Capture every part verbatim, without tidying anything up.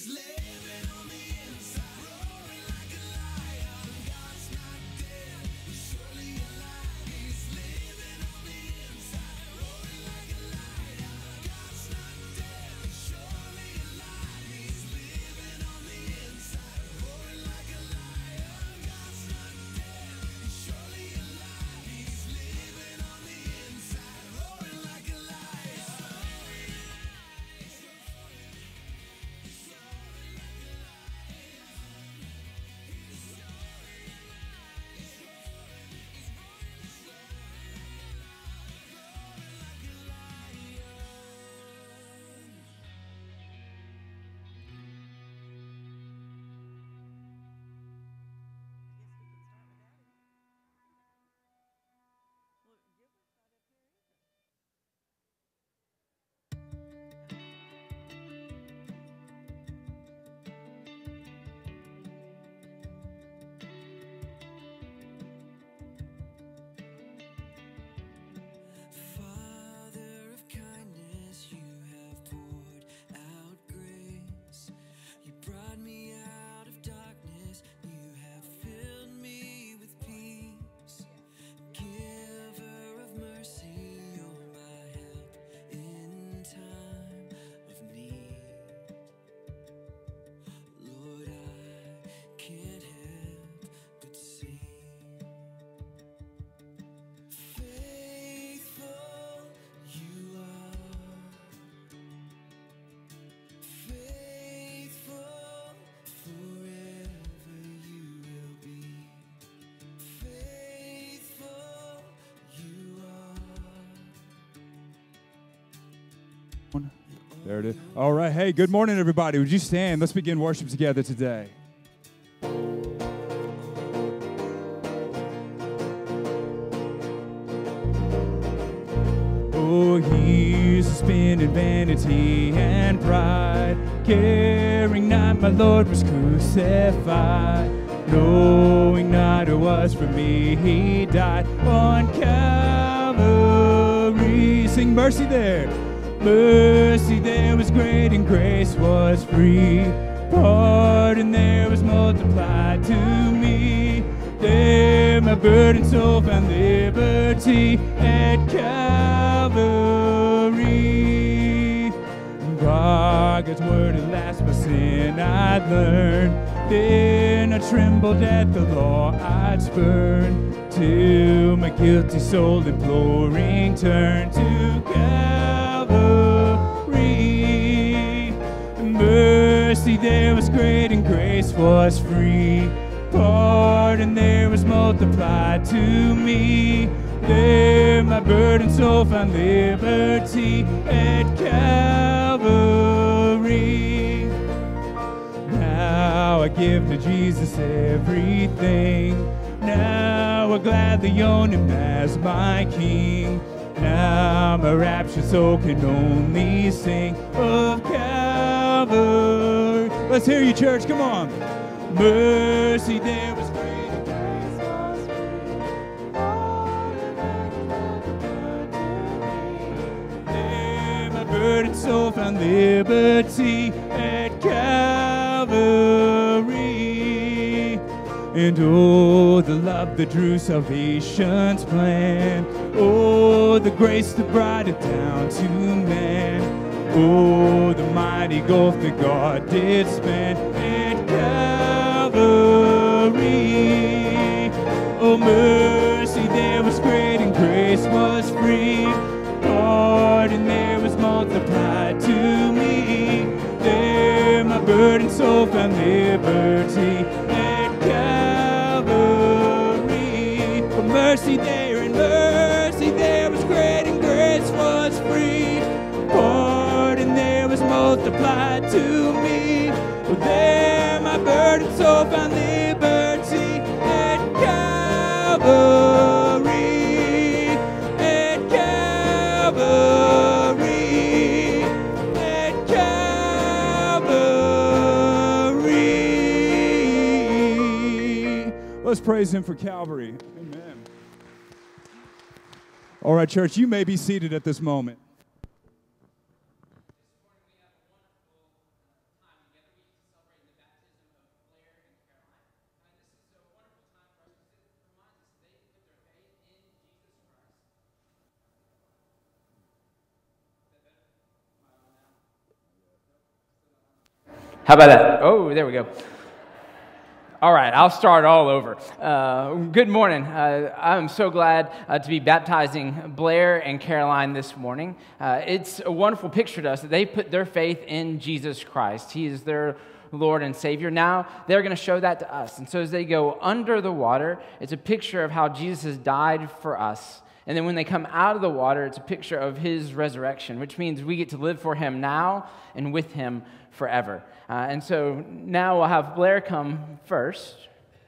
There it is. All right. Hey, good morning, everybody. Would you stand? Let's begin worship together today. Oh, he's a spinning vanity and pride, caring not my Lord was crucified, knowing not it was for me he died on Calvary. Sing mercy there. Mercy there was great and grace was free. Pardon there was multiplied to me. There my burdened soul found liberty at Calvary. By God's word at last my sin I'd learned. Then I trembled at the law I'd spurn, till my guilty soul imploring turned to Calvary. Mercy there was great and grace was free. Pardon there was multiplied to me. There my burdened soul found liberty at Calvary. Now I give to Jesus everything. Now I gladly own him as my King. Now my raptured soul can only sing of Calvary. Let's hear you, church. Come on. Mercy there was great and grace was free. There my burdened soul found liberty at Calvary. And oh, the love that drew salvation's plan. Oh, the grace that brought it down to man. Oh, the mighty gulf that God did span at Calvary. Oh, mercy there was great and grace was free. Pardon there was multiplied to me. There my burdened soul found liberty at Calvary. Oh, mercy there and mercy there was great and grace was free. Pardon there was multiplied to me. Oh, there my burdened soul found liberty at Calvary. At Calvary. At Calvary. Let's praise him for Calvary. Amen. All right, church, you may be seated at this moment. How about that? Oh, there we go. All right, I'll start all over. Uh, good morning. Uh, I'm so glad uh, to be baptizing Blair and Caroline this morning. Uh, it's a wonderful picture to us that they put their faith in Jesus Christ. He is their Lord and Savior. Now they're going to show that to us. And so as they go under the water, it's a picture of how Jesus has died for us. And then when they come out of the water, it's a picture of his resurrection, which means we get to live for him now and with him forever. Uh, and so now we'll have Blair come first.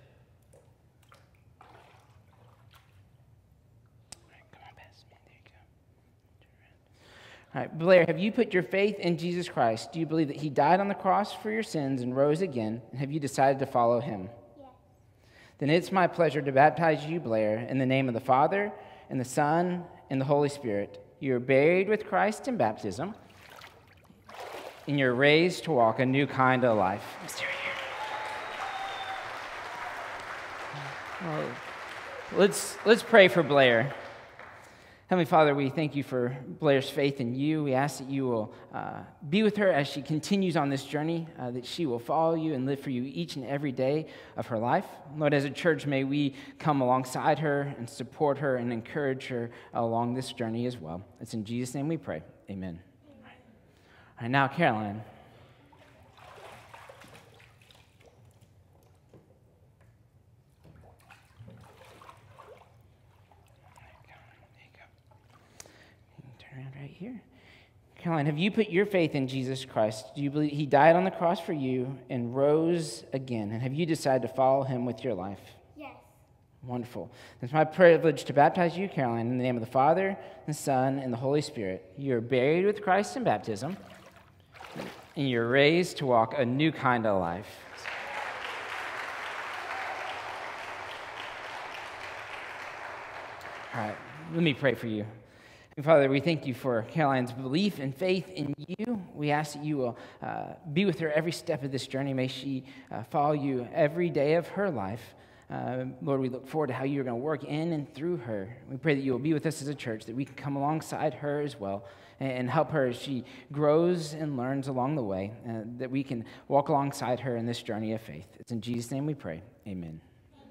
Come on, pass me. There you go. All right, Blair, have you put your faith in Jesus Christ? Do you believe that he died on the cross for your sins and rose again? And have you decided to follow him? Yes. Then it's my pleasure to baptize you, Blair, in the name of the Father, and the Son, and the Holy Spirit. You are buried with Christ in baptism, and you're raised to walk a new kind of life. Well, let's, let's pray for Blair. Heavenly Father, we thank you for Blair's faith in you. We ask that you will uh, be with her as she continues on this journey, uh, that she will follow you and live for you each and every day of her life. Lord, as a church, may we come alongside her and support her and encourage her along this journey as well. It's in Jesus' name we pray. Amen. All right, now, Caroline. Right here. Caroline, have you put your faith in Jesus Christ? Do you believe he died on the cross for you and rose again? And have you decided to follow him with your life? Yes. Wonderful. It's my privilege to baptize you, Caroline, in the name of the Father, the Son, and the Holy Spirit. You're buried with Christ in baptism, and you're raised to walk a new kind of life. All right, let me pray for you. Father, we thank you for Caroline's belief and faith in you. We ask that you will uh, be with her every step of this journey. May she uh, follow you every day of her life. Uh, Lord, we look forward to how you're going to work in and through her. We pray that you will be with us as a church, that we can come alongside her as well and, and help her as she grows and learns along the way, uh, that we can walk alongside her in this journey of faith. It's in Jesus' name we pray. Amen.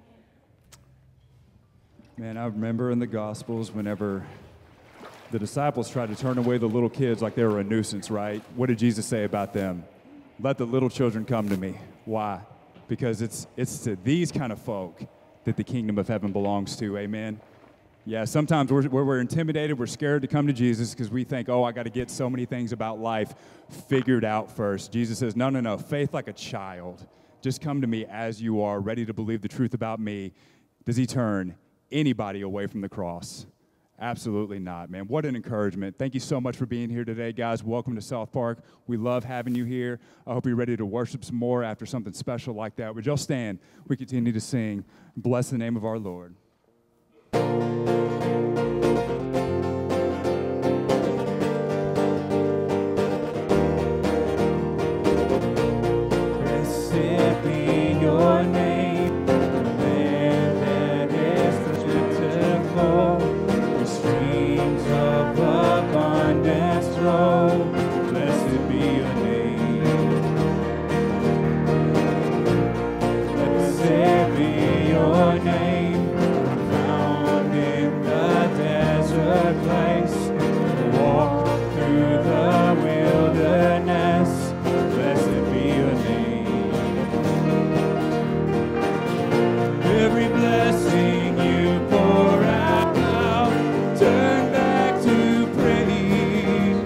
Man, I remember in the Gospels whenever the disciples tried to turn away the little kids like they were a nuisance, right? What did Jesus say about them? Let the little children come to me. Why? Because it's it's to these kind of folk that the kingdom of heaven belongs to, amen? Yeah, sometimes we're, we're intimidated, we're scared to come to Jesus because we think, oh, I got to get so many things about life figured out first. Jesus says, no, no, no, faith like a child. Just come to me as you are, ready to believe the truth about me. Does he turn anybody away from the cross? Absolutely not, man. What an encouragement. Thank you so much for being here today, guys. Welcome to South Park. We love having you here. I hope you're ready to worship some more after something special like that. Would y'all stand? We continue to sing, Bless the Name of Our Lord. Blessed be your name. Blessed be your name. Blessed be your name. Found in the desert place. Walk through the wilderness. Blessed be your name. Every blessing you pour out, turn back to praise.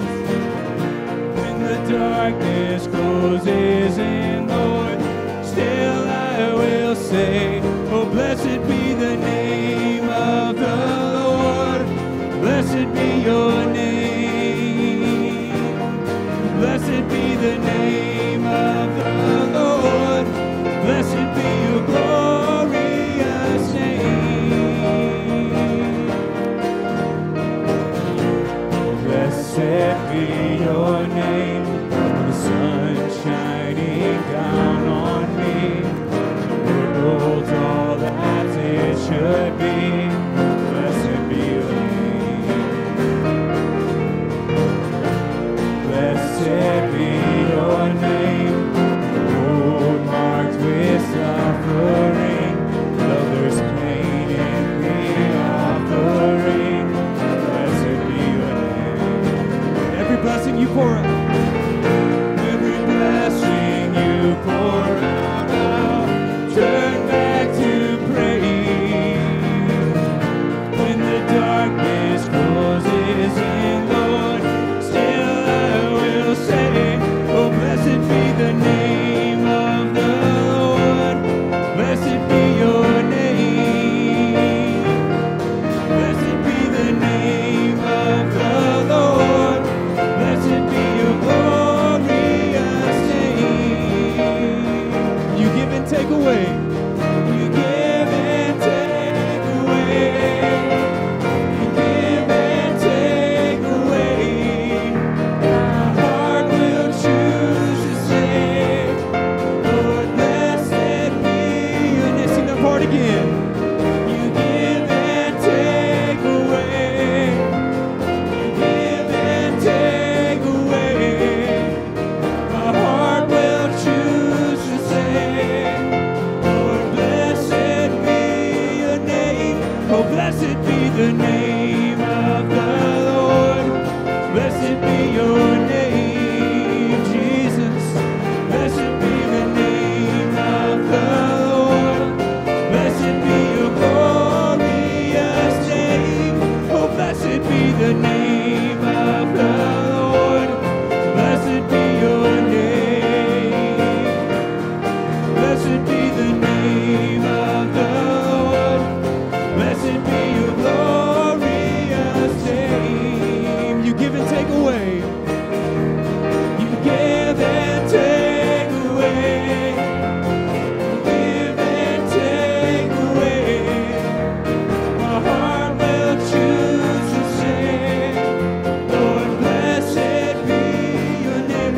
Darkness closes in, Lord, still I will say, oh, blessed be the name of the Lord. Blessed be your name. Blessed be the name of the Lord. Blessed be your glorious name. Blessed be your name. Sun shining down on me, the world's all that it should be. Blessed be your name. Blessed be your name.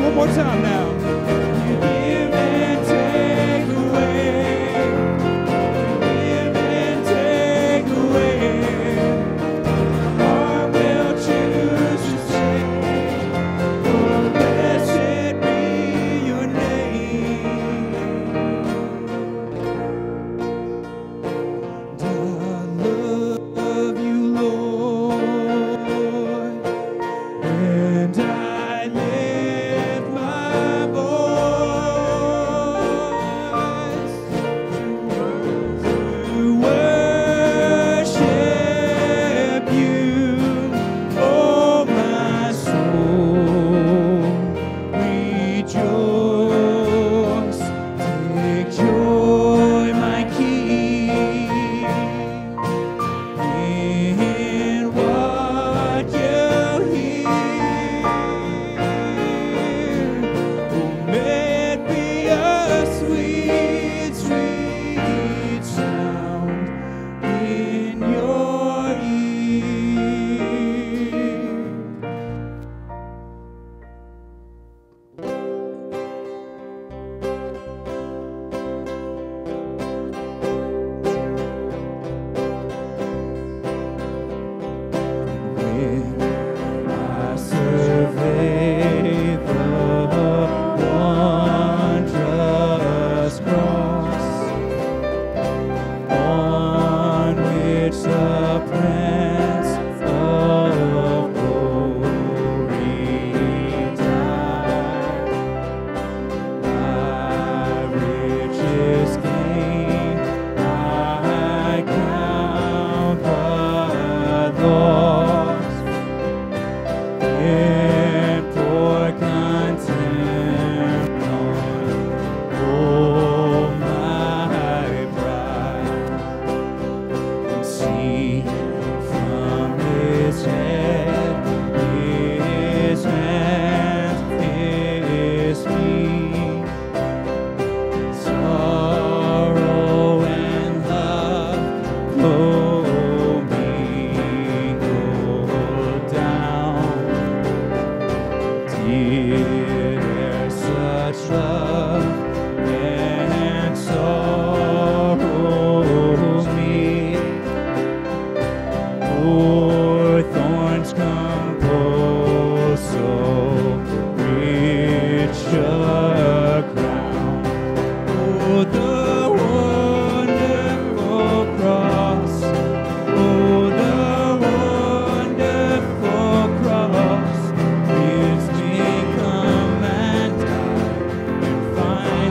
one more time now. You give and take away. Give and take away. My heart will choose to say, oh, blessed be your name. And I love you, Lord, and I lift my voice to worship you, oh my soul. Rejoice, take joy, my King, in what you hear. Oh, may it be a sweet, sweet sound in your ear. When I survey the wondrous cross on which the Prince of Glory died, my richest gain I count but loss, and pour contempt on all my pride, and see from his head, his hands, his feet, sorrow and love flow mingled down. Did there such love and sorrow meet? O'er thorns compose so rich a crown. Oh, the wonderful cross. Oh, the wonderful cross. Bids me come and die and find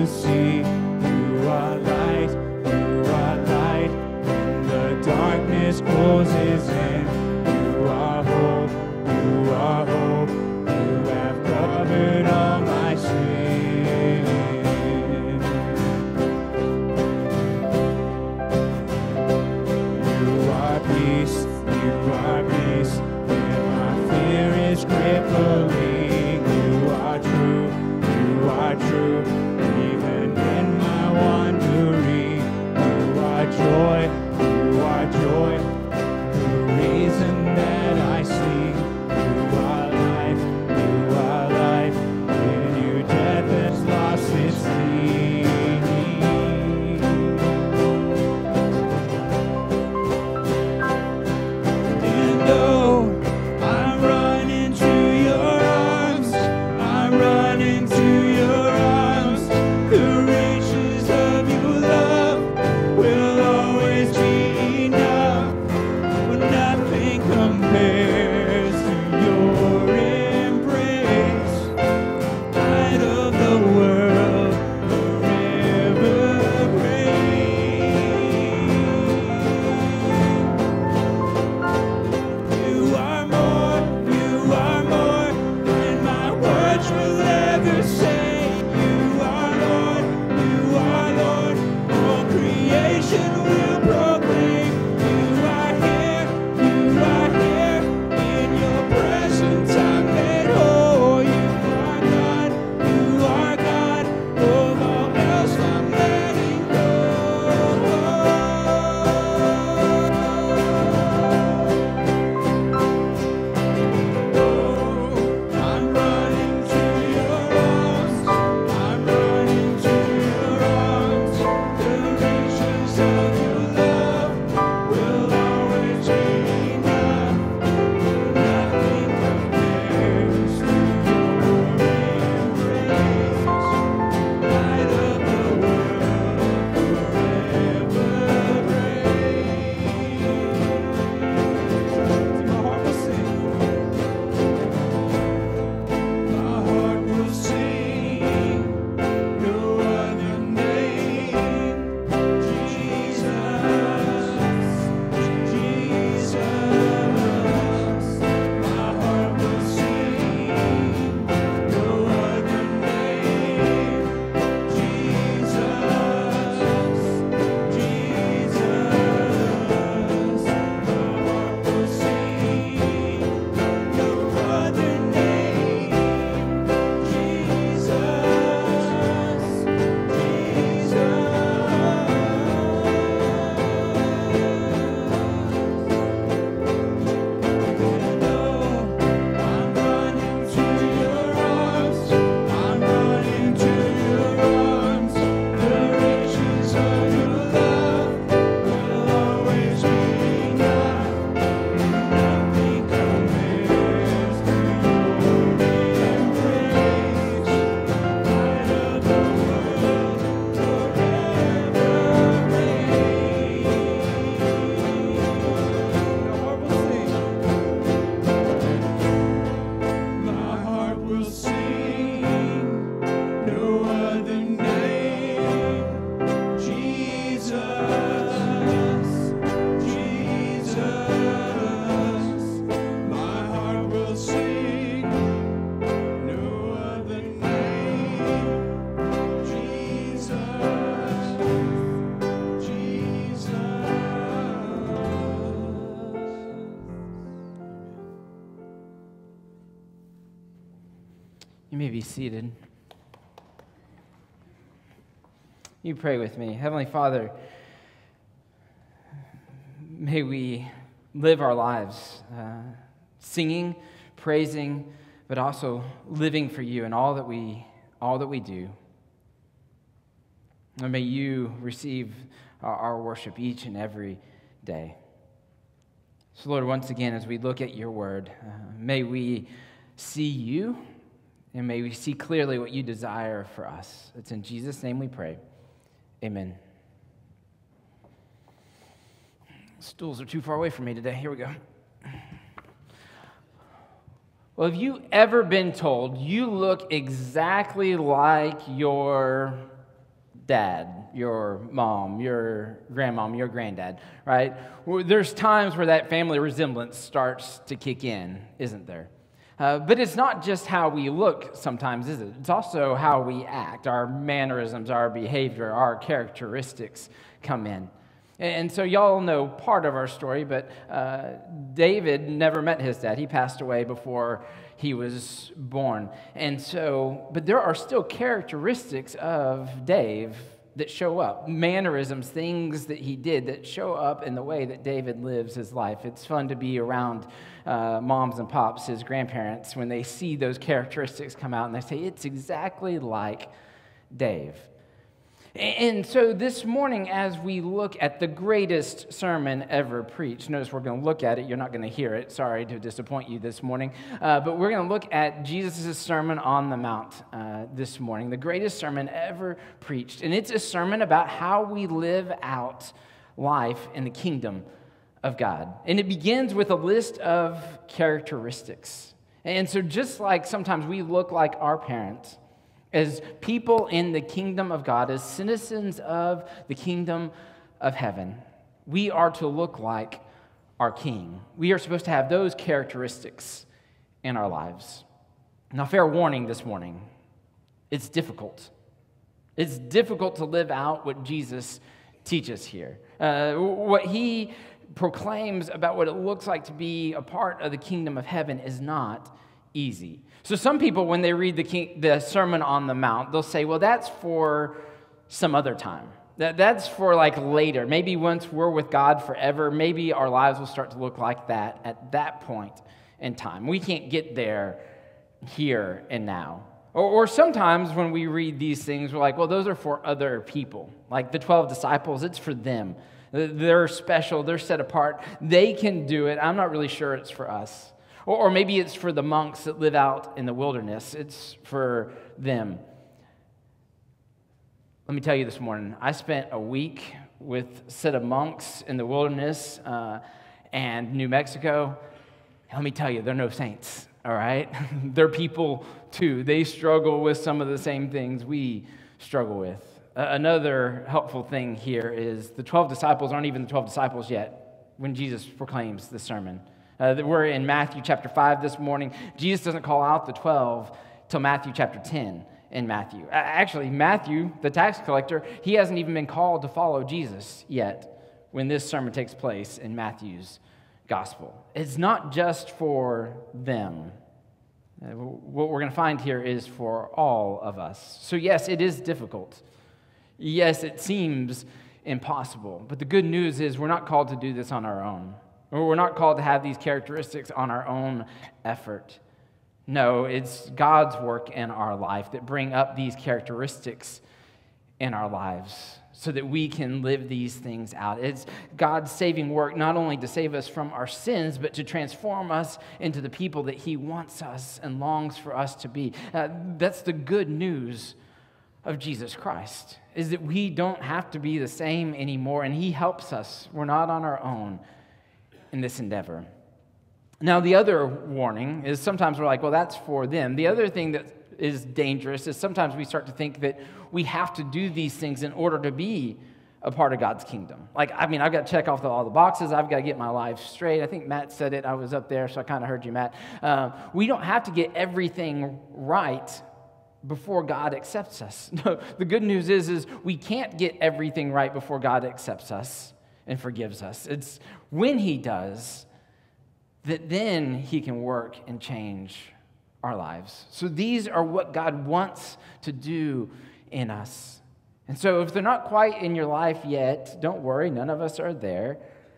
see. You are light, you are light. When the darkness closes in, you are hope, you are hope. You have covered all my sin. You are peace, you are peace. When my fear is crippling, you are true, you are true. Even in my wandering, you are joy, you are joy. The reason that I sing, you are life, you are life. In you death has lost its sting. And though I run into your arms, I run into your arms. The riches of your love will always be enough. When nothing compares to your embrace, light of the world, forever reign. You are more, you are more than my words will ever say. You are Lord, you are Lord, all creation will proclaim. You are here, you are here, in your presence I'm made whole. You are God, you are God, of all else I'm letting go. I'm running to your arms, I'm running to your arms. The riches of your love will always be enough. Nothing compares to your embrace. Light of the world, forever reign. My heart will sing. My heart will sing, no other name, Jesus, Jesus. My heart will sing, no other name, Jesus, Jesus. My heart will sing, no other name, Jesus, I'm running to your arms, I'm running to your arms. The riches of your love will always be enough. Nothing compares to your embrace. Light of the world, forever reign. My heart will sing, no other name, Jesus, Jesus. My heart will sing, no other name, Jesus, Jesus. You may be seated. You pray with me. Heavenly Father, may we live our lives uh, singing, praising, but also living for you in all that we all that we do. And may you receive our, our worship each and every day. So, Lord, once again, as we look at your word, uh, may we see you, and may we see clearly what you desire for us. It's in Jesus' name we pray. Amen. Stools are too far away from me today. Here we go. Well, have you ever been told you look exactly like your dad, your mom, your grandmom, your granddad, right? There's times where that family resemblance starts to kick in, isn't there? Uh, but it's not just how we look sometimes, is it? It's also how we act. Our mannerisms, our behavior, our characteristics come in. And so y'all know part of our story, but uh, David never met his dad. He passed away before he was born. And so, but there are still characteristics of Dave that show up, mannerisms, things that he did that show up in the way that David lives his life. It's fun to be around uh, moms and pops, his grandparents, when they see those characteristics come out and they say, it's exactly like Dave. And so this morning, as we look at the greatest sermon ever preached, notice we're going to look at it. You're not going to hear it. Sorry to disappoint you this morning. Uh, but we're going to look at Jesus' Sermon on the Mount uh, this morning, the greatest sermon ever preached. And it's a sermon about how we live out life in the kingdom of God. And it begins with a list of characteristics. And so just like sometimes we look like our parents, as people in the kingdom of God, as citizens of the kingdom of heaven, we are to look like our King. We are supposed to have those characteristics in our lives. Now, fair warning this morning, it's difficult. It's difficult to live out what Jesus teaches here. Uh, what he proclaims about what it looks like to be a part of the kingdom of heaven is not easy. So some people, when they read the, King, the Sermon on the Mount, they'll say, well, that's for some other time. That, that's for like later. Maybe once we're with God forever, maybe our lives will start to look like that at that point in time. We can't get there here and now. Or, or sometimes when we read these things, we're like, well, those are for other people. Like the twelve disciples, it's for them. They're special. They're set apart. They can do it. I'm not really sure it's for us. Or maybe it's for the monks that live out in the wilderness. It's for them. Let me tell you this morning, I spent a week with a set of monks in the wilderness uh, and New Mexico. And let me tell you, they're no saints, all right? They're people too. They struggle with some of the same things we struggle with. Uh, another helpful thing here is the twelve disciples aren't even the twelve disciples yet when Jesus proclaims the sermon. Uh, we're in Matthew chapter five this morning. Jesus doesn't call out the twelve till Matthew chapter ten in Matthew. Actually, Matthew, the tax collector, he hasn't even been called to follow Jesus yet when this sermon takes place in Matthew's gospel. It's not just for them. Uh, what we're going to find here is for all of us. So yes, it is difficult. Yes, it seems impossible. But the good news is we're not called to do this on our own. We're not called to have these characteristics on our own effort. No, it's God's work in our life that bring up these characteristics in our lives so that we can live these things out. It's God's saving work not only to save us from our sins, but to transform us into the people that He wants us and longs for us to be. Uh, that's the good news of Jesus Christ, is that we don't have to be the same anymore, and He helps us. We're not on our own in this endeavor. Now, the other warning is sometimes we're like, well, that's for them. The other thing that is dangerous is sometimes we start to think that we have to do these things in order to be a part of God's kingdom. Like, I mean, I've got to check off the, all the boxes. I've got to get my life straight. I think Matt said it. I was up there, so I kind of heard you, Matt. Uh, we don't have to get everything right before God accepts us. No, the good news is, is we can't get everything right before God accepts us and forgives us. It's when He does that then He can work and change our lives. So these are what God wants to do in us. And so if they're not quite in your life yet, don't worry, none of us are there.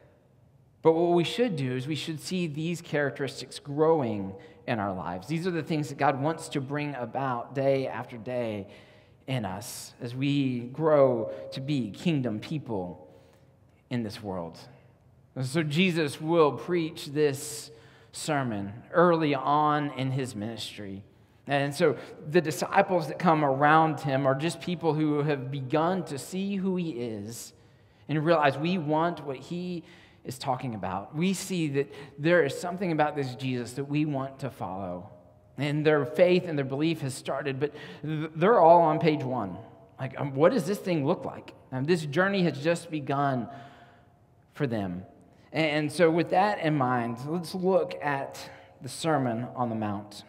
But what we should do is we should see these characteristics growing in our lives. These are the things that God wants to bring about day after day in us as we grow to be kingdom people in this world. And so Jesus will preach this sermon early on in His ministry. And so the disciples that come around Him are just people who have begun to see who He is and realize we want what He is talking about. We see that there is something about this Jesus that we want to follow. And their faith and their belief has started, but they're all on page one Like, um, what does this thing look like? Um, this journey has just begun for them. And, and so with that in mind, let's look at the Sermon on the Mount.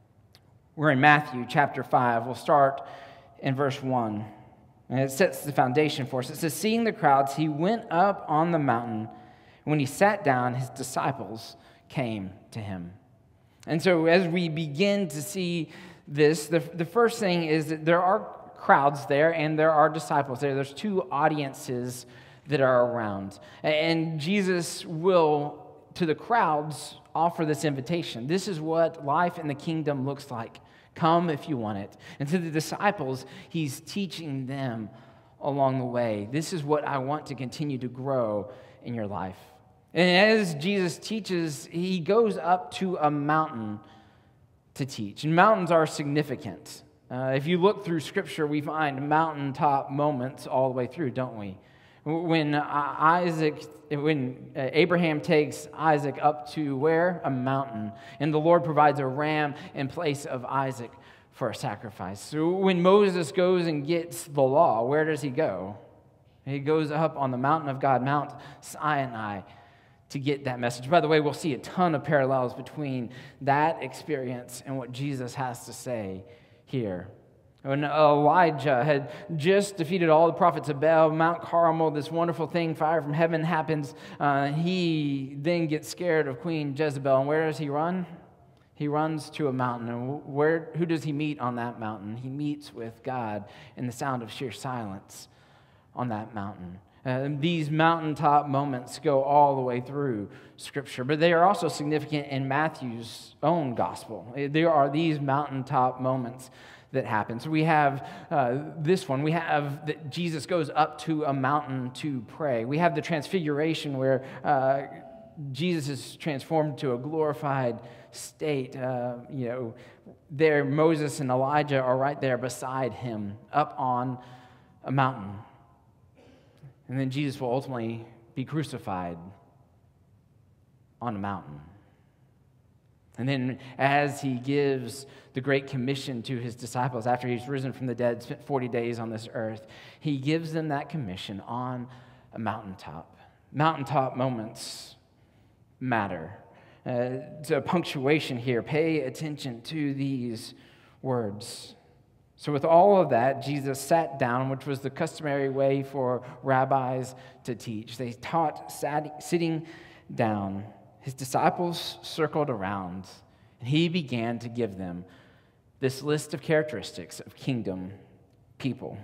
We're in Matthew chapter five. We'll start in verse one. And it sets the foundation for us. It says, seeing the crowds, he went up on the mountain. When he sat down, his disciples came to him. And so as we begin to see this, the, the first thing is that there are crowds there and there are disciples there. There's two audiences that are around. And Jesus will, to the crowds, offer this invitation. This is what life in the kingdom looks like. Come if you want it. And to the disciples, he's teaching them along the way. This is what I want to continue to grow in your life. And as Jesus teaches, he goes up to a mountain to teach. And mountains are significant. Uh, if you look through Scripture, we find mountaintop moments all the way through, don't we? When Isaac, when Abraham takes Isaac up to where? A mountain. And the Lord provides a ram in place of Isaac for a sacrifice. So when Moses goes and gets the law, where does he go? He goes up on the mountain of God, Mount Sinai, to get that message. By the way, we'll see a ton of parallels between that experience and what Jesus has to say here. When Elijah had just defeated all the prophets of Baal, Mount Carmel, this wonderful thing, fire from heaven happens. Uh, he then gets scared of Queen Jezebel. And where does he run? He runs to a mountain. And where? Who does he meet on that mountain? He meets with God in the sound of sheer silence on that mountain. Uh, these mountaintop moments go all the way through Scripture, but they are also significant in Matthew's own gospel. There are these mountaintop moments that happen. So we have uh, this one. We have that Jesus goes up to a mountain to pray. We have the transfiguration where uh, Jesus is transformed to a glorified state. Uh, you know, there Moses and Elijah are right there beside him up on a mountain. And then Jesus will ultimately be crucified on a mountain. And then as he gives the Great Commission to his disciples after he's risen from the dead, spent forty days on this earth, he gives them that commission on a mountaintop. Mountaintop moments matter. Uh, so punctuation here, pay attention to these words. So with all of that, Jesus sat down, which was the customary way for rabbis to teach. They taught sat, sitting down. His disciples circled around, and he began to give them this list of characteristics of kingdom people.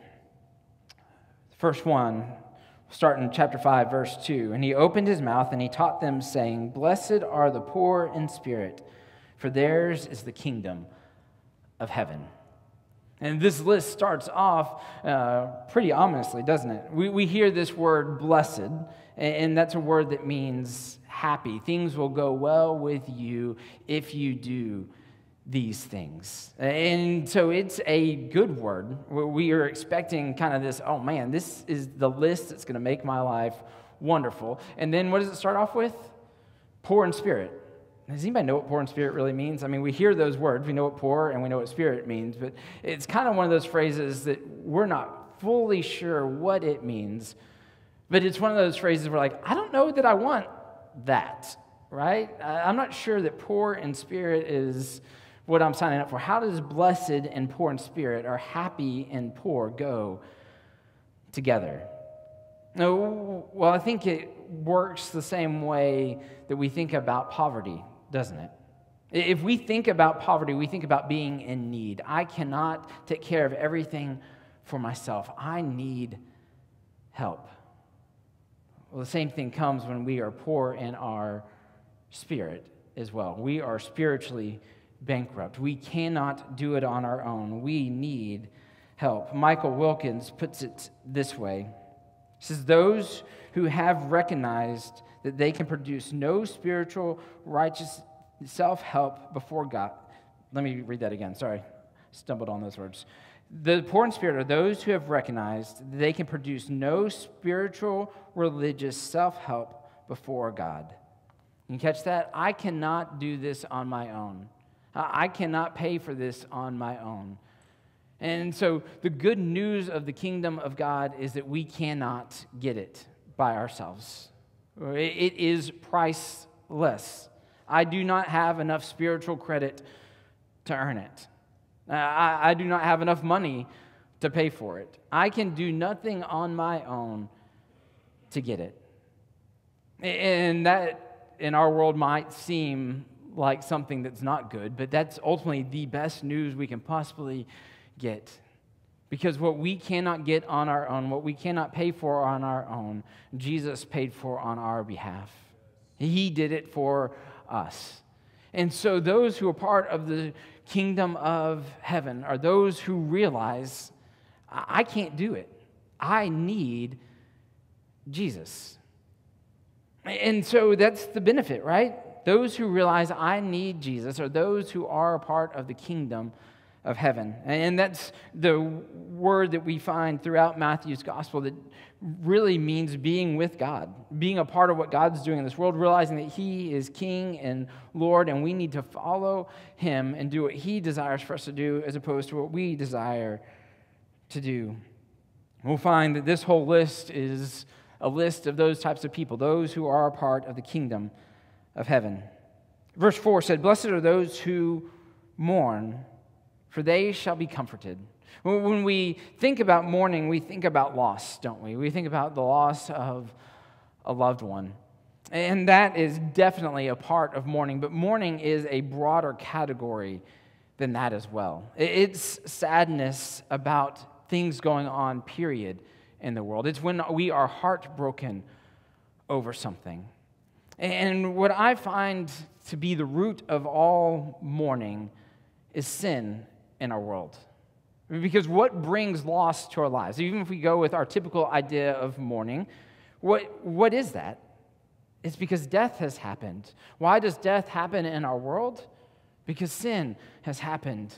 The first one, starting in chapter five, verse two. And he opened his mouth, and he taught them, saying, "Blessed are the poor in spirit, for theirs is the kingdom of heaven." And this list starts off uh, pretty ominously, doesn't it? We, we hear this word blessed, and, and that's a word that means happy. Things will go well with you if you do these things. And so it's a good word. We are expecting kind of this, oh man, this is the list that's going to make my life wonderful. And then what does it start off with? Poor in spirit. Does anybody know what poor in spirit really means? I mean, we hear those words. We know what poor and we know what spirit means, but it's kind of one of those phrases that we're not fully sure what it means. But it's one of those phrases where, like, I don't know that I want that, right? I'm not sure that poor in spirit is what I'm signing up for. How does blessed and poor in spirit, or happy and poor, go together? No, well, I think it works the same way that we think about poverty, doesn't it? If we think about poverty, we think about being in need. I cannot take care of everything for myself. I need help. Well, the same thing comes when we are poor in our spirit as well. We are spiritually bankrupt. We cannot do it on our own. We need help. Michael Wilkins puts it this way. He says, those who have recognized that they can produce no spiritual righteous self-help before God. Let me read that again. Sorry, stumbled on those words. The poor in spirit are those who have recognized that they can produce no spiritual religious self-help before God. You catch that? I cannot do this on my own. I cannot pay for this on my own. And so the good news of the kingdom of God is that we cannot get it by ourselves. It is priceless. I do not have enough spiritual credit to earn it. I, I do not have enough money to pay for it. I can do nothing on my own to get it. And that in our world might seem like something that's not good, but that's ultimately the best news we can possibly get. Because what we cannot get on our own, what we cannot pay for on our own, Jesus paid for on our behalf. He did it for us. And so those who are part of the kingdom of heaven are those who realize, I can't do it. I need Jesus. And so that's the benefit, right? Those who realize I need Jesus are those who are a part of the kingdom of heaven. And that's the word that we find throughout Matthew's gospel that really means being with God, being a part of what God's doing in this world, realizing that He is King and Lord, and we need to follow Him and do what He desires for us to do as opposed to what we desire to do. We'll find that this whole list is a list of those types of people, those who are a part of the kingdom of heaven. Verse four said, "Blessed are those who mourn, for they shall be comforted." When we think about mourning, we think about loss, don't we? We think about the loss of a loved one. And that is definitely a part of mourning, but mourning is a broader category than that as well. It's sadness about things going on, period, in the world. It's when we are heartbroken over something. And what I find to be the root of all mourning is sin in our world. Because what brings loss to our lives? Even if we go with our typical idea of mourning, what, what is that? It's because death has happened. Why does death happen in our world? Because sin has happened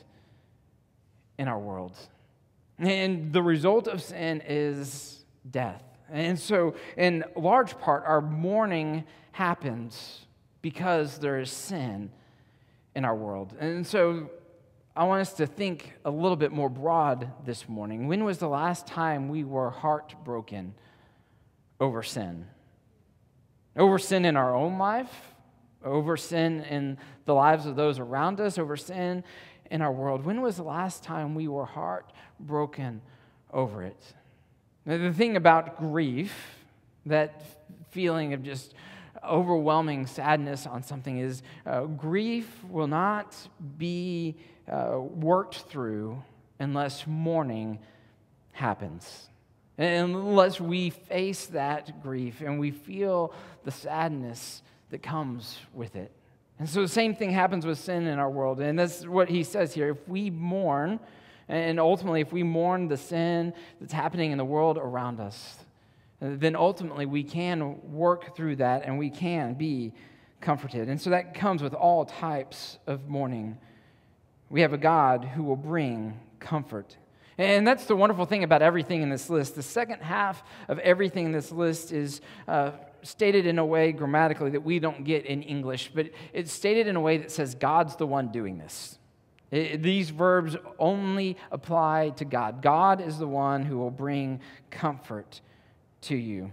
in our world. And the result of sin is death. And so, in large part, our mourning happens because there is sin in our world. And so, I want us to think a little bit more broad this morning. When was the last time we were heartbroken over sin? Over sin in our own life? Over sin in the lives of those around us? Over sin in our world? When was the last time we were heartbroken over it? Now, the thing about grief, that feeling of just overwhelming sadness on something, is uh, grief will not be uh, worked through unless mourning happens. Unless we face that grief and we feel the sadness that comes with it. And so the same thing happens with sin in our world. And that's what he says here. If we mourn, and ultimately if we mourn the sin that's happening in the world around us, then ultimately we can work through that and we can be comforted. And so that comes with all types of mourning. We have a God who will bring comfort. And that's the wonderful thing about everything in this list. The second half of everything in this list is uh, stated in a way grammatically that we don't get in English, but it's stated in a way that says God's the one doing this. It, these verbs only apply to God. God is the one who will bring comfort to you.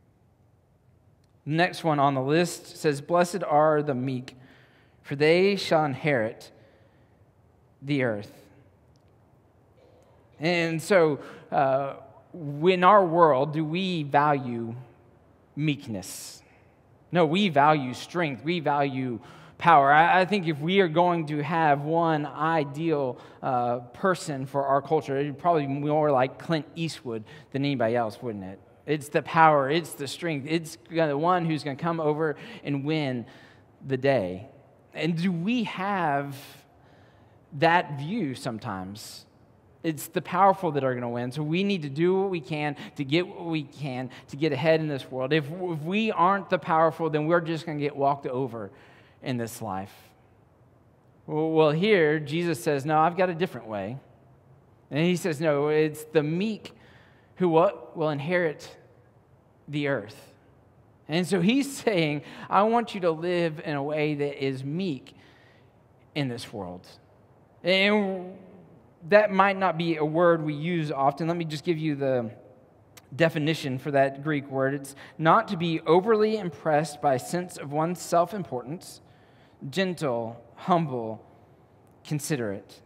The next one on the list says, "Blessed are the meek, for they shall inherit the earth." And so, uh, in our world, do we value meekness? No, we value strength. We value power. I, I think if we are going to have one ideal uh, person for our culture, it'd probably be more like Clint Eastwood than anybody else, wouldn't it? It's the power, it's the strength, it's the one who's going to come over and win the day. And do we have that view sometimes? It's the powerful that are going to win. So we need to do what we can to get what we can to get ahead in this world. If, if we aren't the powerful, then we're just going to get walked over in this life. Well, well, here, Jesus says, no, I've got a different way. And he says, no, it's the meek who what, will inherit the earth. And so he's saying, I want you to live in a way that is meek in this world. And that might not be a word we use often. Let me just give you the definition for that Greek word. It's not to be overly impressed by a sense of one's self-importance, gentle, humble, considerate.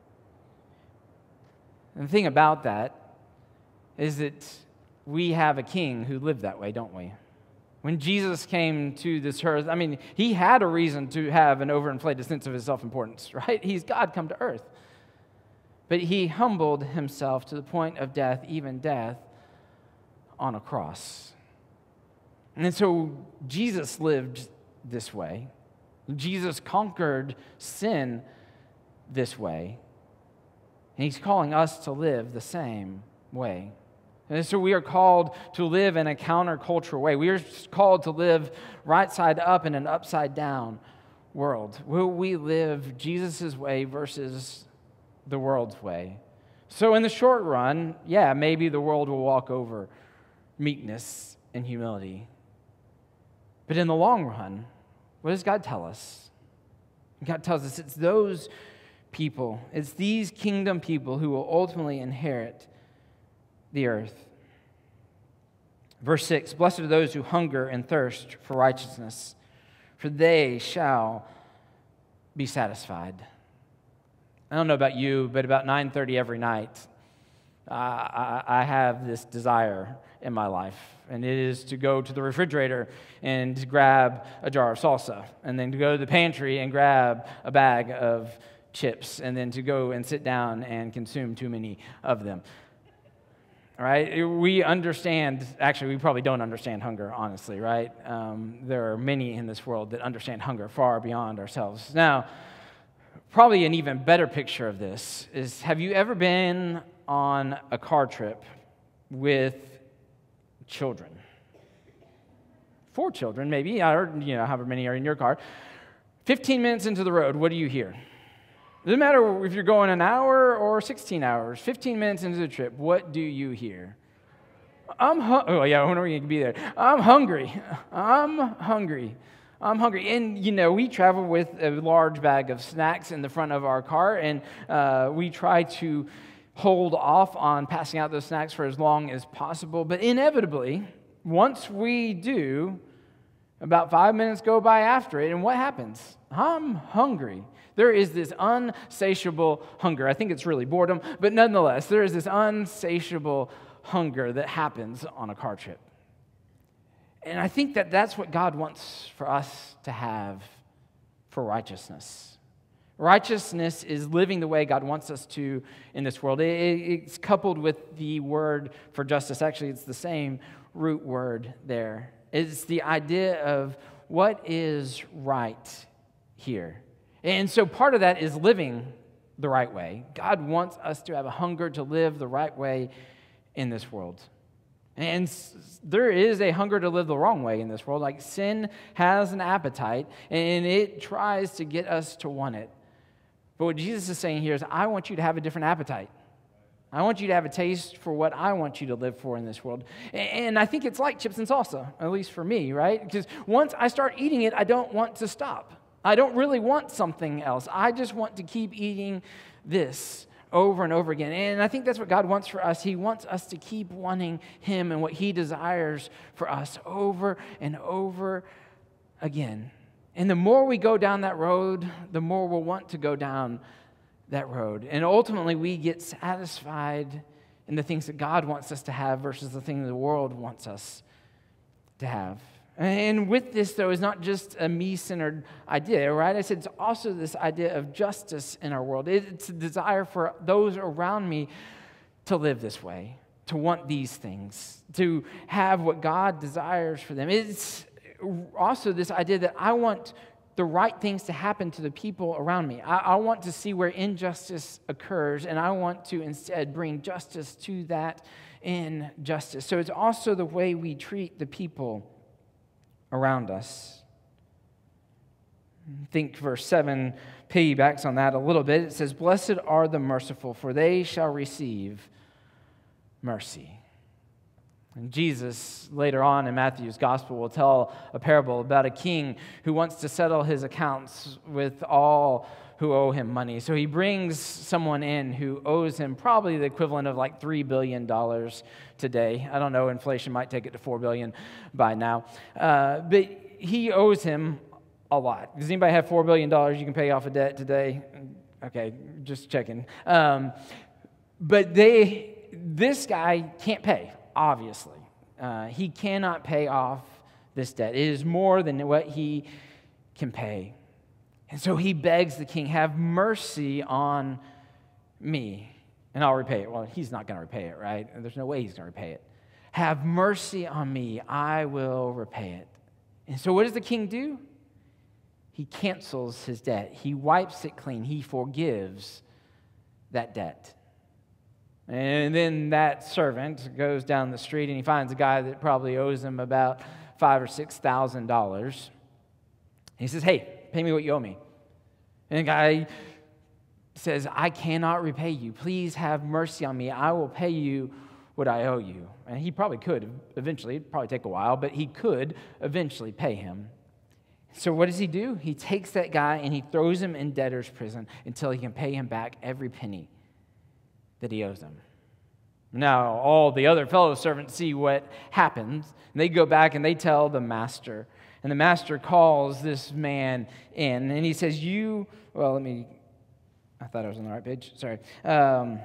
And the thing about that is that we have a king who lived that way, don't we? When Jesus came to this earth, I mean, he had a reason to have an overinflated sense of his self-importance, right? He's God come to earth. But he humbled himself to the point of death, even death, on a cross. And so Jesus lived this way. Jesus conquered sin this way. And he's calling us to live the same way. And so we are called to live in a countercultural way. We are called to live right side up in an upside down world. Will we live Jesus' way versus the world's way? So in the short run, yeah, maybe the world will walk over meekness and humility. But in the long run, what does God tell us? God tells us it's those people, it's these kingdom people who will ultimately inherit the earth. Verse six, blessed are those who hunger and thirst for righteousness, for they shall be satisfied. I don't know about you, but about nine thirty every night, uh, I, I have this desire in my life, and it is to go to the refrigerator and to grab a jar of salsa, and then to go to the pantry and grab a bag of chips, and then to go and sit down and consume too many of them. All right, we understand, actually, we probably don't understand hunger, honestly, right? Um, there are many in this world that understand hunger far beyond ourselves. Now, probably an even better picture of this is, have you ever been on a car trip with children? Four children, maybe, or, you know, however many are in your car. fifteen minutes into the road, what do you hear? It doesn't matter if you're going an hour or sixteen hours, fifteen minutes into the trip, what do you hear? I'm hu- oh yeah, when are we going to be there? I'm hungry. I'm hungry. I'm hungry. And, you know, we travel with a large bag of snacks in the front of our car, and uh, we try to hold off on passing out those snacks for as long as possible. But inevitably, once we do, about five minutes go by after it, and what happens? I'm hungry. There is this unsatiable hunger. I think it's really boredom, but nonetheless, there is this unsatiable hunger that happens on a car trip. And I think that that's what God wants for us to have for righteousness. Righteousness is living the way God wants us to in this world. It's coupled with the word for justice. Actually, it's the same root word there. It's the idea of what is right here. And so part of that is living the right way. God wants us to have a hunger to live the right way in this world. And there is a hunger to live the wrong way in this world. Like, sin has an appetite, and it tries to get us to want it. But what Jesus is saying here is, I want you to have a different appetite. I want you to have a taste for what I want you to live for in this world. And I think it's like chips and salsa, at least for me, right? Because once I start eating it, I don't want to stop. I don't really want something else. I just want to keep eating this over and over again. And I think that's what God wants for us. He wants us to keep wanting Him and what He desires for us over and over again. And the more we go down that road, the more we'll want to go down that road. And ultimately, we get satisfied in the things that God wants us to have versus the things the world wants us to have. And with this, though, is not just a me-centered idea, right? I said it's also this idea of justice in our world. It's a desire for those around me to live this way, to want these things, to have what God desires for them. It's also this idea that I want the right things to happen to the people around me. I, I want to see where injustice occurs, and I want to instead bring justice to that injustice. So it's also the way we treat the people around us. I think verse seven piggybacks on that a little bit. It says, blessed are the merciful, for they shall receive mercy. And Jesus, later on in Matthew's gospel, will tell a parable about a king who wants to settle his accounts with all who owe him money. So he brings someone in who owes him probably the equivalent of like three billion dollars today. I don't know, inflation might take it to four billion dollars by now. Uh, but he owes him a lot. Does anybody have four billion dollars you can pay off a debt today? Okay, just checking. Um, but they, this guy can't pay, obviously. Uh, he cannot pay off this debt. It is more than what he can pay. And so he begs the king, have mercy on me, and I'll repay it. Well, he's not going to repay it, right? There's no way he's going to repay it. Have mercy on me, I will repay it. And so what does the king do? He cancels his debt. He wipes it clean. He forgives that debt. And then that servant goes down the street and he finds a guy that probably owes him about five or six thousand dollars. He says, "Hey, pay me what you owe me." And the guy says, "I cannot repay you. Please have mercy on me. I will pay you what I owe you." And he probably could eventually. It'd probably take a while, but he could eventually pay him. So what does he do? He takes that guy and he throws him in debtor's prison until he can pay him back every penny that he owes him. Now, all the other fellow servants see what happens, and they go back and they tell the master. And the master calls this man in, and he says, you, well, let me, I thought I was on the right page, sorry. Um,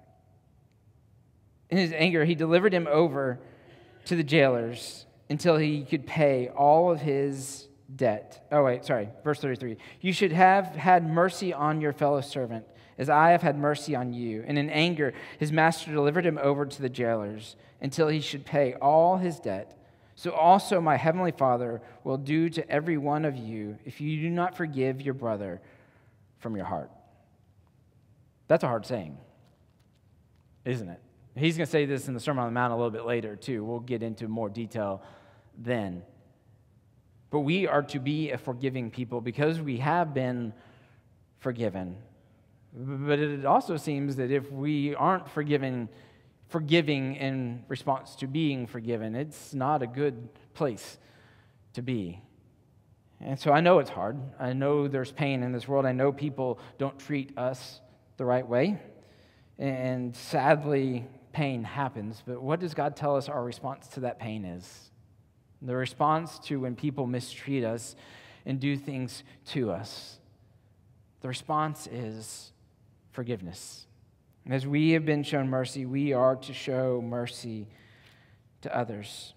in his anger, he delivered him over to the jailers until he could pay all of his debt. Oh, wait, sorry, verse thirty-three. You should have had mercy on your fellow servant, as I have had mercy on you. And in anger, his master delivered him over to the jailers until he should pay all his debt. So also my heavenly Father will do to every one of you if you do not forgive your brother from your heart. That's a hard saying, isn't it? He's going to say this in the Sermon on the Mount a little bit later, too. We'll get into more detail then. But we are to be a forgiving people because we have been forgiven. But it also seems that if we aren't forgiven, forgiving in response to being forgiven, it's not a good place to be. And so I know it's hard. I know there's pain in this world. I know people don't treat us the right way. And sadly, pain happens. But what does God tell us our response to that pain is? The response to when people mistreat us and do things to us. The response is forgiveness. As we have been shown mercy, we are to show mercy to others.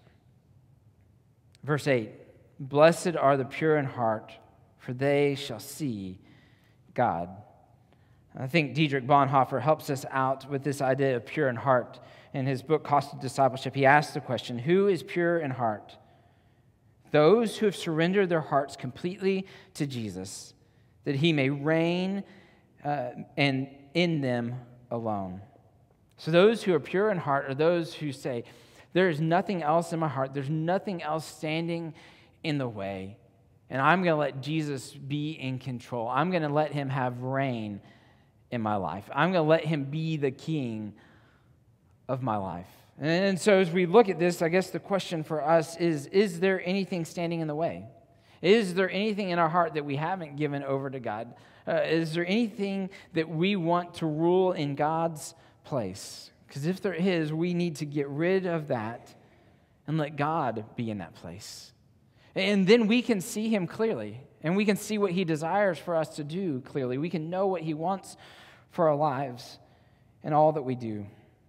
Verse eight, blessed are the pure in heart, for they shall see God. I think Dietrich Bonhoeffer helps us out with this idea of pure in heart. In his book, Cost of Discipleship, he asks the question, who is pure in heart? Those who have surrendered their hearts completely to Jesus, that he may reign uh, and in them alone. So those who are pure in heart are those who say, there is nothing else in my heart, there's nothing else standing in the way, and I'm going to let Jesus be in control. I'm going to let him have reign in my life. I'm going to let him be the king of my life. And so as we look at this, I guess the question for us is, is there anything standing in the way? Is there anything in our heart that we haven't given over to God? Uh, is there anything that we want to rule in God's place? Because if there is, we need to get rid of that and let God be in that place. And then we can see him clearly, and we can see what he desires for us to do clearly. We can know what he wants for our lives and all that we do.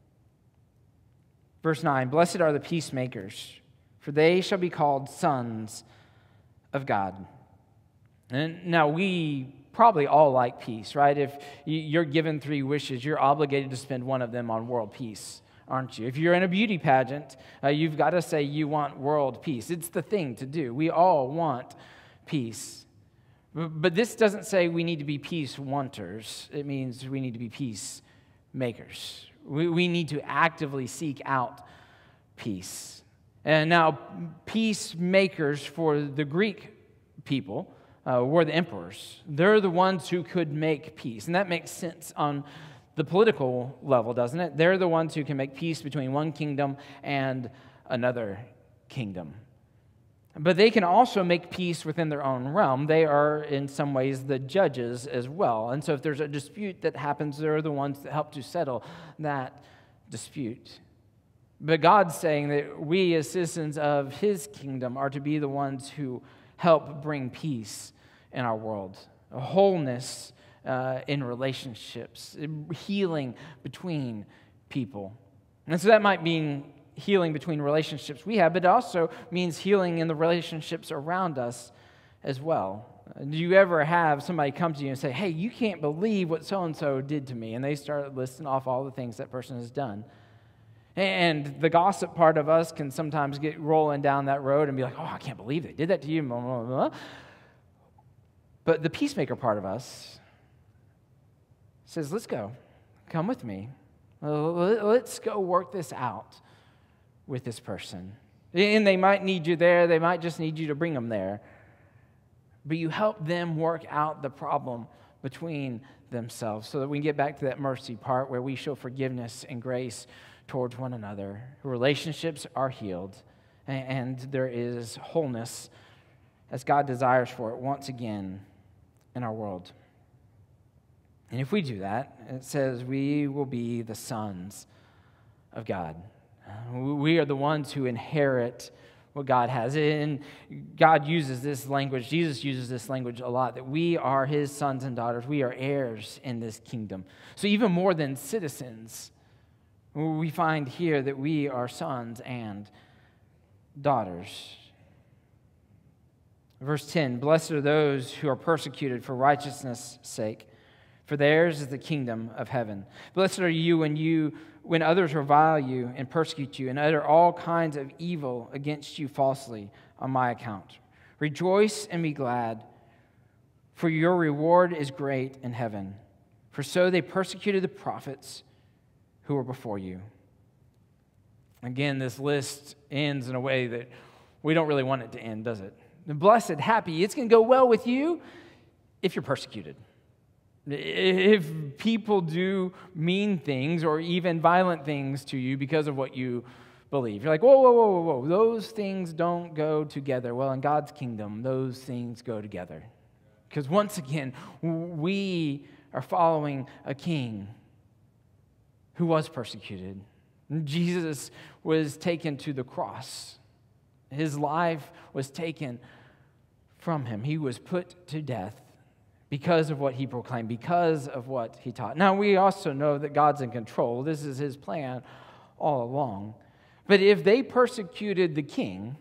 Verse nine, blessed are the peacemakers, for they shall be called sons of God. And now we probably all like peace, right? If you're given three wishes, you're obligated to spend one of them on world peace, aren't you? If you're in a beauty pageant, uh, you've got to say you want world peace. It's the thing to do. We all want peace. But this doesn't say we need to be peace wanters. It means we need to be peace makers. We, we need to actively seek out peace. And now, peacemakers for the Greek people uh, were the emperors. They're the ones who could make peace. And that makes sense on the political level, doesn't it? They're the ones who can make peace between one kingdom and another kingdom. But they can also make peace within their own realm. They are, in some ways, the judges as well. And so if there's a dispute that happens, they're the ones that help to settle that dispute. But God's saying that we, as citizens of His kingdom, are to be the ones who help bring peace in our world, a wholeness uh, in relationships, healing between people. And so that might mean healing between relationships we have, but it also means healing in the relationships around us as well. Do you ever have somebody come to you and say, hey, you can't believe what so-and-so did to me? And they start listing off all the things that person has done. And the gossip part of us can sometimes get rolling down that road and be like, oh, I can't believe they did that to you. Blah, blah, blah. But the peacemaker part of us says, let's go. Come with me. Let's go work this out with this person. And they might need you there. They might just need you to bring them there. But you help them work out the problem between themselves so that we can get back to that mercy part where we show forgiveness and grace towards one another. Relationships are healed, and there is wholeness as God desires for it once again in our world. And if we do that, it says we will be the sons of God. We are the ones who inherit what God has. And God uses this language, Jesus uses this language a lot, that we are His sons and daughters. We are heirs in this kingdom. So even more than citizens, we find here that we are sons and daughters. Verse ten, blessed are those who are persecuted for righteousness' sake, for theirs is the kingdom of heaven. Blessed are you when you when others revile you and persecute you and utter all kinds of evil against you falsely on my account. Rejoice and be glad, for your reward is great in heaven. For so they persecuted the prophets who were before you. Again, this list ends in a way that we don't really want it to end, does it? The blessed, happy, it's going to go well with you if you're persecuted. If people do mean things or even violent things to you because of what you believe. You're like, whoa, whoa, whoa, whoa, whoa. Those things don't go together. Well, in God's kingdom, those things go together. Because once again, we are following a king who was persecuted. Jesus was taken to the cross. His life was taken from him. He was put to death because of what he proclaimed, because of what he taught. Now, we also know that God's in control. This is his plan all along. But if they persecuted the king,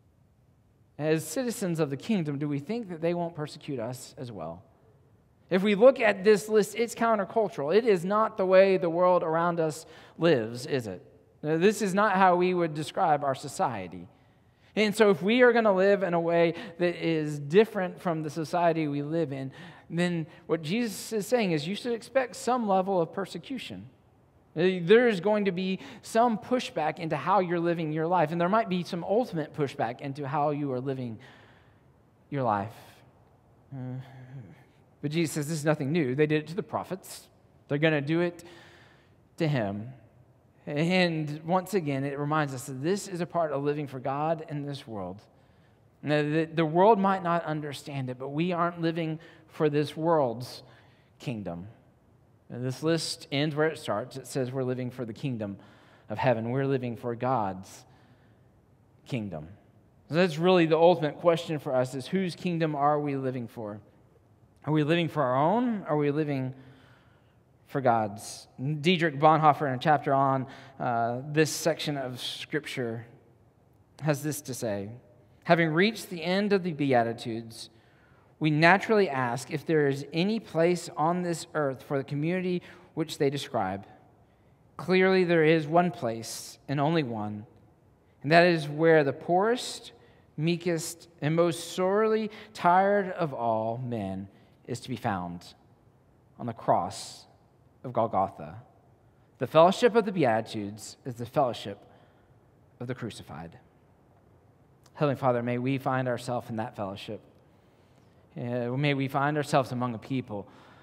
as citizens of the kingdom, do we think that they won't persecute us as well? If we look at this list, it's countercultural. It is not the way the world around us lives, is it? This is not how we would describe our society. And so if we are going to live in a way that is different from the society we live in, then what Jesus is saying is you should expect some level of persecution. There is going to be some pushback into how you're living your life, and there might be some ultimate pushback into how you are living your life. Uh, but Jesus says this is nothing new. They did it to the prophets. They're going to do it to him. And once again, it reminds us that this is a part of living for God in this world. Now, the, the world might not understand it, but we aren't living for this world's kingdom. Now, this list ends where it starts. It says we're living for the kingdom of heaven. We're living for God's kingdom. So that's really the ultimate question for us is whose kingdom are we living for? Are we living for our own? Are we living for God's? Dietrich Bonhoeffer, in a chapter on uh, this section of Scripture, has this to say. Having reached the end of the Beatitudes, we naturally ask if there is any place on this earth for the community which they describe. Clearly, there is one place, and only one, and that is where the poorest, meekest, and most sorely tired of all men is to be found, on the cross of Golgotha. The fellowship of the Beatitudes is the fellowship of the crucified. Heavenly Father, may we find ourselves in that fellowship. Uh, may we find ourselves among a people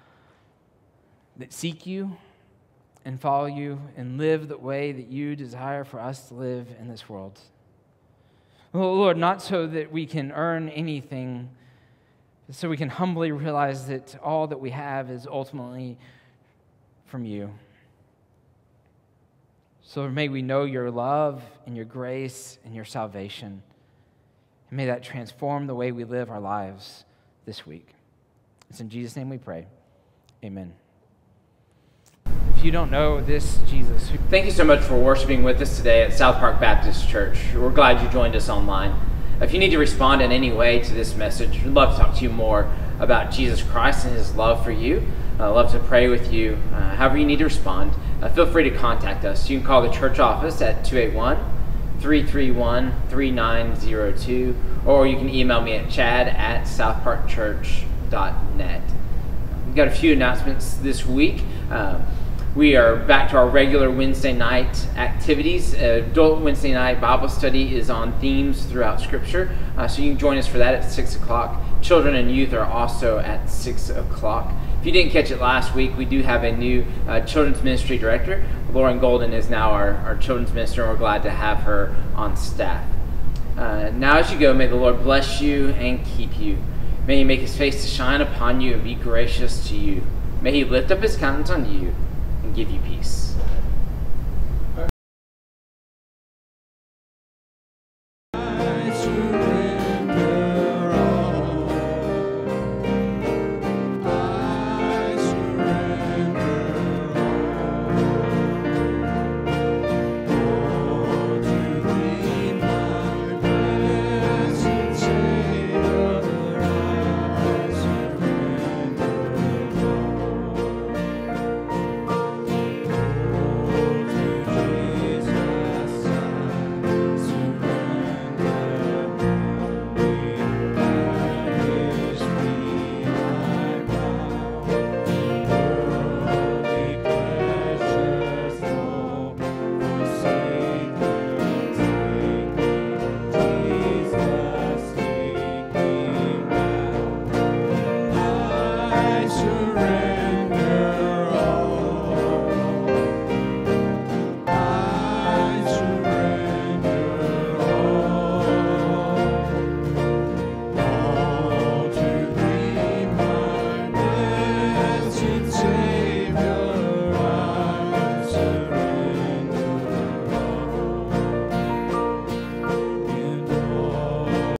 that seek you and follow you and live the way that you desire for us to live in this world. Lord, not so that we can earn anything, but so we can humbly realize that all that we have is ultimately from you. So may we know your love and your grace and your salvation. And may that transform the way we live our lives this week. It's in Jesus' name we pray. Amen. If you don't know this Jesus, thank you so much for worshiping with us today at South Park Baptist Church. We're glad you joined us online. If you need to respond in any way to this message, we'd love to talk to you more about Jesus Christ and his love for you. I'd love to pray with you. Uh, however you need to respond, uh, feel free to contact us. You can call the church office at two eight one, three three one, three nine zero two, or you can email me at chad at southparkchurch dot net. We've got a few announcements this week. Uh, We are back to our regular Wednesday night activities. Uh, Adult Wednesday night Bible study is on themes throughout Scripture, uh, so you can join us for that at six o'clock. Children and youth are also at six o'clock. If you didn't catch it last week, we do have a new uh, children's ministry director. Lauren Golden is now our, our children's minister, and we're glad to have her on staff. Uh, now as you go, may the Lord bless you and keep you. May he make his face to shine upon you and be gracious to you. May he lift up his countenance on you and give you peace.